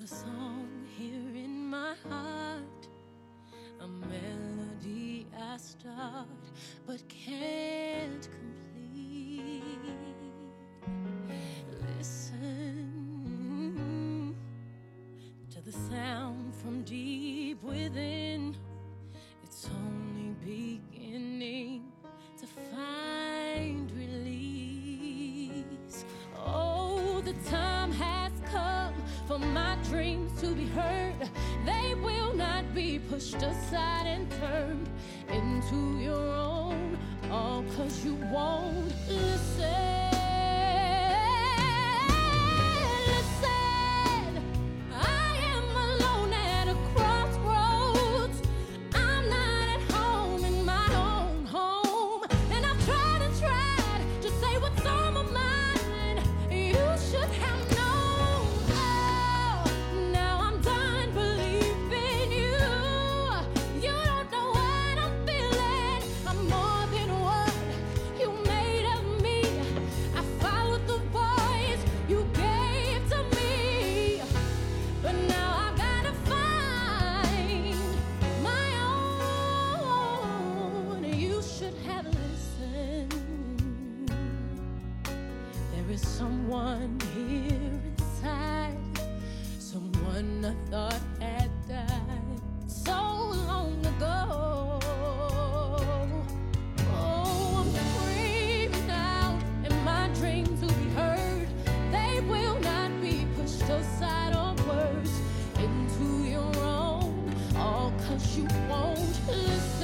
a song here in my heart, a melody I start but can't complete. Listen to the sound from deep within. It's only beginning to find release. Oh, the time has come for my dreams to be heard. They will not be pushed aside and turned into your own, all 'cause you won't listen. There is someone here inside, someone I thought had died so long ago. Oh, I'm screaming out in my dreams to be heard. They will not be pushed aside or worse into your own, all 'cause you won't listen.